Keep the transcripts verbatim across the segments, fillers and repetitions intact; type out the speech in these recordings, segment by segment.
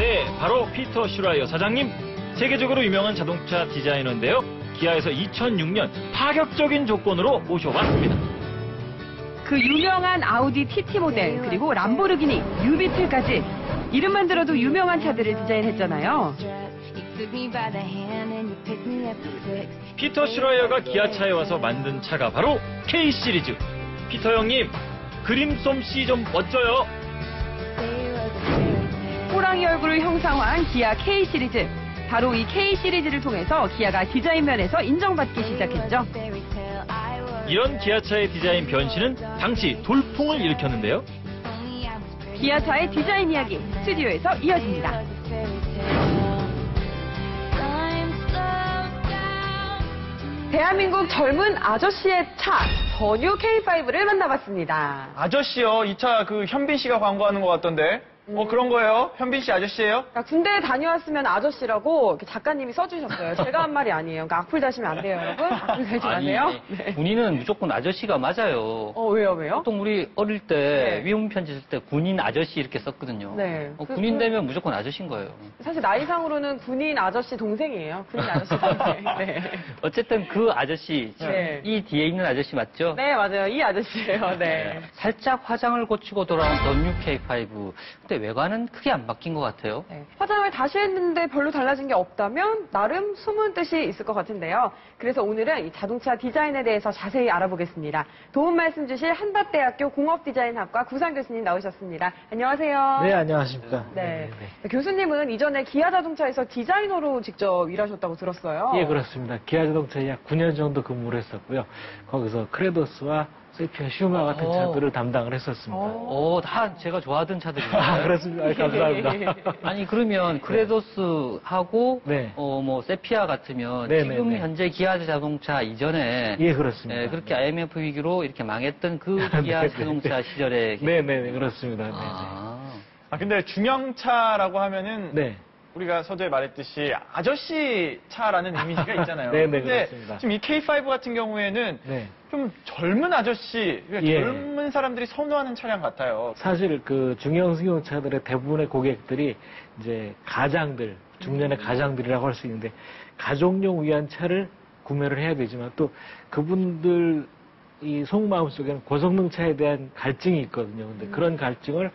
네, 바로 피터 슈라이어 사장님. 세계적으로 유명한 자동차 디자이너인데요. 기아에서 이천육 년 파격적인 조건으로 모셔봤습니다. 그 유명한 아우디 티티 모델, 그리고 람보르기니, 유비틀까지 이름만 들어도 유명한 차들을 디자인했잖아요. 피터 슈라이어가 기아차에 와서 만든 차가 바로 K 시리즈. 피터 형님, 그림 솜씨 좀 멋져요. 호랑이 얼굴을 형상화한 기아 K 시리즈. 바로 이 K 시리즈를 통해서 기아가 디자인 면에서 인정받기 시작했죠. 이런 기아차의 디자인 변신은 당시 돌풍을 일으켰는데요. 기아차의 디자인 이야기 스튜디오에서 이어집니다. 대한민국 젊은 아저씨의 차, 더뉴 케이 파이브를 만나봤습니다. 아저씨요? 이 차 그 현빈 씨가 광고하는 것 같던데. 어, 그런 거예요? 현빈 씨 아저씨예요? 그러니까 군대에 다녀왔으면 아저씨라고 이렇게 작가님이 써주셨어요. 제가 한 말이 아니에요. 그러니까 악플 다시면 안 돼요, 여러분. 악플 달지 마세요. 네. 군인은 무조건 아저씨가 맞아요. 어, 왜요, 왜요? 보통 우리 어릴 때 네. 위험 편지 쓸 때 군인 아저씨 이렇게 썼거든요. 네. 어, 그- 군인 그- 되면 무조건 아저씨인 거예요. 사실 나이상으로는 군인 아저씨 동생이에요. 군인 아저씨 동생. 네. 어쨌든 그 아저씨, 지금 네. 이 뒤에 있는 아저씨 맞죠? 네, 맞아요. 이 아저씨예요. 네. 살짝 화장을 고치고 돌아온 더뉴 케이 파이브. 근데 외관은 크게 안 바뀐 것 같아요. 네. 화장을 다시 했는데 별로 달라진 게 없다면 나름 숨은 뜻이 있을 것 같은데요. 그래서 오늘은 이 자동차 디자인에 대해서 자세히 알아보겠습니다. 도움 말씀 주실 한밭대학교 공업디자인학과 구상 교수님 나오셨습니다. 안녕하세요. 네, 안녕하십니까. 네. 교수님은 이전에 기아 자동차에서 디자이너로 직접 일하셨다고 들었어요. 예, 그렇습니다. 기아 자동차에 약 구 년 정도 근무를 했었고요. 거기서 크레도스와 세피아, 슈마 같은 오. 차들을 담당을 했었습니다. 오, 다 제가 좋아하던 차들이에요. 아, 그렇습니다. 아, 감사합니다. 아니 그러면 크레도스하고 네. 어 뭐 세피아 같으면 네, 지금 네, 네. 현재 기아 자동차 이전에 예, 그렇습니다. 예, 그렇게 아이엠에프 위기로 이렇게 망했던 그 기아 네, 네, 자동차 네. 시절에 네, 네, 네, 그렇습니다. 네, 아, 아, 근데 중형차라고 하면은 네. 우리가 서두에 말했듯이 아저씨 차라는 이미지가 있잖아요. 네, 네, 근데 그렇습니다. 지금 이 케이 파이브 같은 경우에는 네. 좀 젊은 아저씨, 그러니까 예. 젊은 사람들이 선호하는 차량 같아요. 사실 그 중형 승용차들의 대부분의 고객들이 이제 가장들, 중년의 가장들이라고 할 수 있는데 가족용 위한 차를 구매를 해야 되지만 또 그분들 이 속마음 속에는 고성능차에 대한 갈증이 있거든요. 근데 그런 갈증을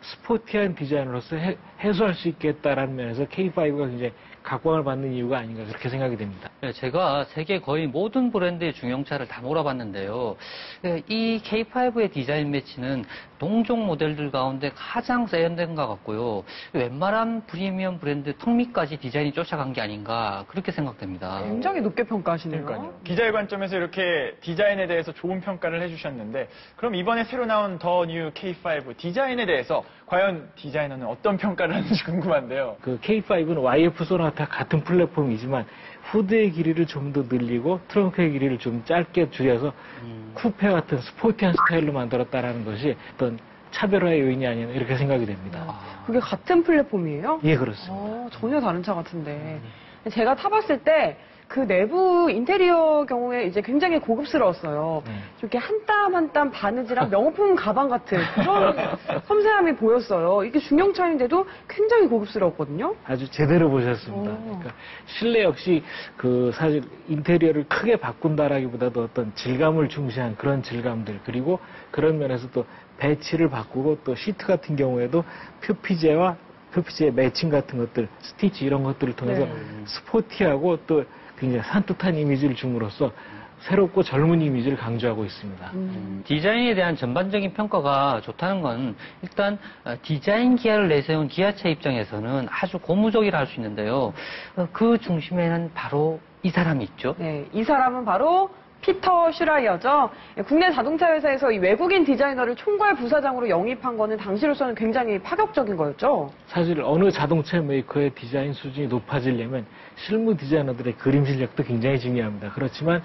스포티한 디자인으로서 해, 해소할 수 있겠다라는 면에서 케이 파이브가 굉장히 각광을 받는 이유가 아닌가 그렇게 생각이 됩니다. 네, 제가 세계 거의 모든 브랜드의 중형차를 다 몰아봤는데요. 네, 이 케이 파이브의 디자인 매치는 동종 모델들 가운데 가장 세련된 것 같고요. 웬만한 프리미엄 브랜드 턱밑까지 디자인이 쫓아간 게 아닌가 그렇게 생각됩니다. 굉장히 높게 평가하시네요. 그러니까요. 기자의 관점에서 이렇게 디자인에 대해서 좋은 평가를 해주셨는데, 그럼 이번에 새로 나온 더 뉴 케이 파이브 디자인에 대해서 과연 디자이너는 어떤 평가를 하는지 궁금한데요. 그 케이 파이브는 와이에프 소나타 같은 플랫폼이지만 후드의 길이를 좀 더 늘리고 트렁크의 길이를 좀 짧게 줄여서 음. 쿠페 같은 스포티한 스타일로 만들었다라는 것이 어떤 차별화의 요인이 아니냐 이렇게 생각이 됩니다. 아, 그게 같은 플랫폼이에요? 예, 그렇습니다. 어, 전혀 다른 차 같은데. 제가 타봤을 때 그 내부 인테리어 경우에 이제 굉장히 고급스러웠어요. 네. 이렇게 한 땀 한 땀 바느질한 명품 가방 같은 그런 섬세함이 보였어요. 이게 중형차인데도 굉장히 고급스러웠거든요. 아주 제대로 보셨습니다. 오. 그러니까 실내 역시 그 사실 인테리어를 크게 바꾼다라기보다도 어떤 질감을 중시한 그런 질감들, 그리고 그런 면에서 또 배치를 바꾸고 또 시트 같은 경우에도 표피제와 표피제의 매칭 같은 것들, 스티치 이런 것들을 통해서 네. 스포티하고 또 굉장히 산뜻한 이미지를 줌으로써 새롭고 젊은 이미지를 강조하고 있습니다. 음. 디자인에 대한 전반적인 평가가 좋다는 건 일단 어, 디자인 기아를 내세운 기아차 입장에서는 아주 고무적이라 할 수 있는데요. 어, 그 중심에는 바로 이 사람이 있죠. 네, 이 사람은 바로 피터 슈라이어죠. 국내 자동차 회사에서 이 외국인 디자이너를 총괄 부사장으로 영입한 거는 당시로서는 굉장히 파격적인 거였죠. 사실 어느 자동차 메이커의 디자인 수준이 높아지려면 실무 디자이너들의 그림 실력도 굉장히 중요합니다. 그렇지만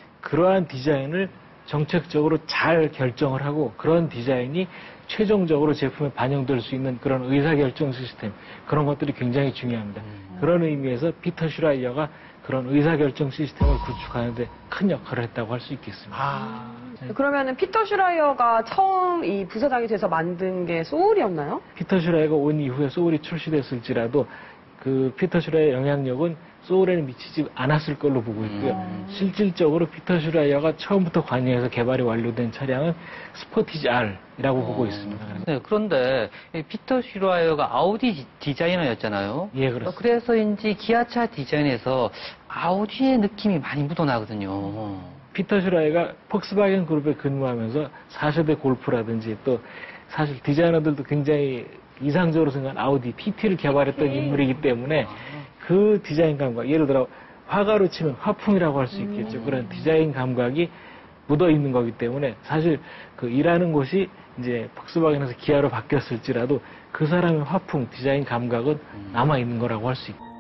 그러한 디자인을 정책적으로 잘 결정을 하고 그런 디자인이 최종적으로 제품에 반영될 수 있는 그런 의사결정 시스템, 그런 것들이 굉장히 중요합니다. 그런 의미에서 피터 슈라이어가 그런 의사결정 시스템을 구축하는데 큰 역할을 했다고 할 수 있겠습니다. 아, 그러면은 피터 슈라이어가 처음 이 부사장이 돼서 만든 게 소울이었나요? 피터 슈라이어가 온 이후에 소울이 출시됐을지라도 그 피터 슈라이어의 영향력은 소울에는 미치지 않았을 걸로 보고 있고요. 음. 실질적으로 피터 슈라이어가 처음부터 관여해서 개발이 완료된 차량은 스포티지 R이라고 보고 있습니다. 그래서 네, 그런데 이 피터 슈라이어가 아우디 디- 디자이너였잖아요. 예, 그렇습니다. 그래서인지 기아차 디자인에서 아우디의 느낌이 많이 묻어나거든요. 피터 슈라이어가 폭스바겐 그룹에 근무하면서 사 세대 골프라든지 또 사실 디자이너들도 굉장히 이상적으로 생각한 아우디 피티를 개발했던 인물이기 때문에 그 디자인 감각, 예를 들어 화가로 치면 화풍이라고 할 수 있겠죠. 그런 디자인 감각이 묻어 있는 거기 때문에 사실 그 일하는 곳이 이제 폭스바겐에서 기아로 바뀌었을지라도 그 사람의 화풍, 디자인 감각은 남아 있는 거라고 할 수 있고.